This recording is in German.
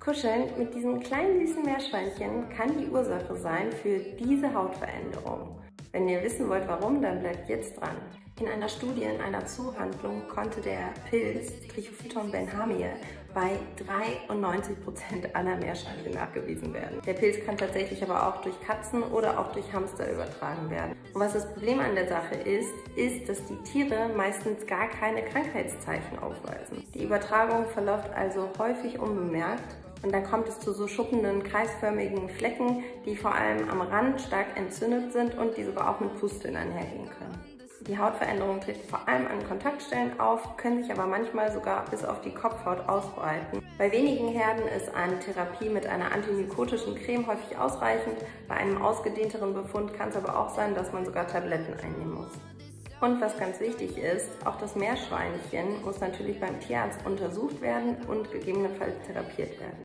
Kuscheln mit diesen kleinen süßen Meerschweinchen kann die Ursache sein für diese Hautveränderung. Wenn ihr wissen wollt, warum, dann bleibt jetzt dran. In einer Studie in einer Zoohandlung konnte der Pilz Trichophyton benhamia bei 93% aller Meerschweinchen nachgewiesen werden. Der Pilz kann tatsächlich aber auch durch Katzen oder auch durch Hamster übertragen werden. Und was das Problem an der Sache ist, dass die Tiere meistens gar keine Krankheitszeichen aufweisen. Die Übertragung verläuft also häufig unbemerkt. Und dann kommt es zu so schuppenden, kreisförmigen Flecken, die vor allem am Rand stark entzündet sind und die sogar auch mit Pusteln einhergehen können. Die Hautveränderungen treten vor allem an Kontaktstellen auf, können sich aber manchmal sogar bis auf die Kopfhaut ausbreiten. Bei wenigen Herden ist eine Therapie mit einer antimykotischen Creme häufig ausreichend. Bei einem ausgedehnteren Befund kann es aber auch sein, dass man sogar Tabletten einnehmen muss. Und was ganz wichtig ist, auch das Meerschweinchen muss natürlich beim Tierarzt untersucht werden und gegebenenfalls therapiert werden.